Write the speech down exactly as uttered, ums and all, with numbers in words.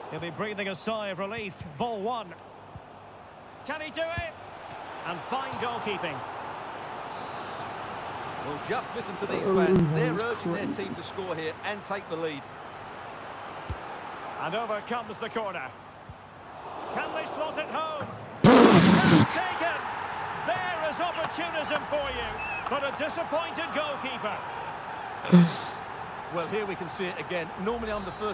He'll be breathing a sigh of relief. Ball one. Can he do it? And fine goalkeeping. Well, just listen to these fans. They're urging their team to score here and take the lead. And over comes the corner. Can they slot it home? It's taken! There is opportunism for you, but a disappointed goalkeeper. Well, here we can see it again. Normally I'm the first